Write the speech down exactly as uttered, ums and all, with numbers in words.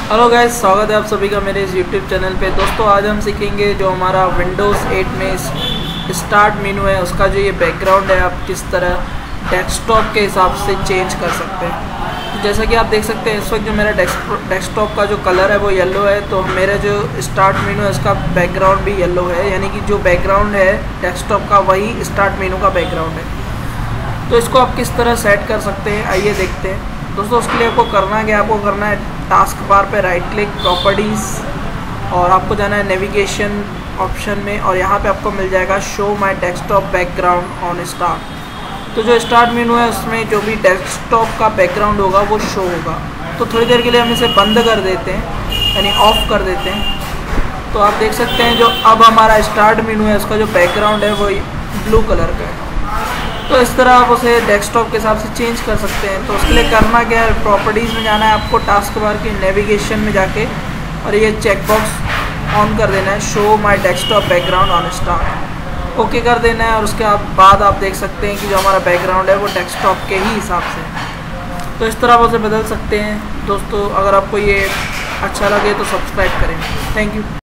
Hello guys, स्वागत है आप सभी का मेरे इस यूट्यूब चैनल पे। दोस्तों आज हम सीखेंगे जो हमारा विंडोज़ एट में स्टार्ट मेनू है उसका जो ये बैकग्राउंड है आप किस तरह डेस्कटॉप के हिसाब से चेंज कर सकते हैं। तो जैसा कि आप देख सकते हैं इस वक्त जो मेरा डेस्कटॉप का जो कलर है वो येलो है, तो मेरा जो स्टार्ट मेनू है उसका बैकग्राउंड भी येलो है, यानी कि जो बैकग्राउंड है डेस्कटॉप का वही स्टार्ट मेनू का बैकग्राउंड है। तो इसको आप किस तरह सेट कर सकते हैं आइए देखते हैं। दोस्तों उसके लिए आपको करना है कि आपको करना है टास्क बार पे राइट क्लिक, प्रॉपर्टीज़, और आपको जाना है नेविगेशन ऑप्शन में, और यहाँ पे आपको मिल जाएगा show my desktop background on start. तो जो स्टार्ट मेनू है उसमें जो भी डेस्कटॉप का बैकग्राउंड होगा वो शो होगा। तो थोड़ी देर के लिए हम इसे बंद कर देते हैं, यानी ऑफ कर देते हैं। तो आप देख सकते हैं जो अब हमारा स्टार्ट मेनू है उसका जो बैकग्राउंड है वो ब्लू कलर का है। तो इस तरह आप उसे डेस्कटॉप के हिसाब से चेंज कर सकते हैं। तो उसके लिए करना क्या है, प्रॉपर्टीज़ में जाना है आपको, टास्क बार की नेविगेशन में जाके, और ये चेक बॉक्स ऑन कर देना है show my desktop background on start, okay कर देना है। और उसके बाद आप देख सकते हैं कि जो हमारा बैकग्राउंड है वो डेस्कटॉप के ही हिसाब से। तो इस तरह आप उसे बदल सकते हैं। दोस्तों अगर आपको ये अच्छा लगे तो सब्सक्राइब करें। Thank you.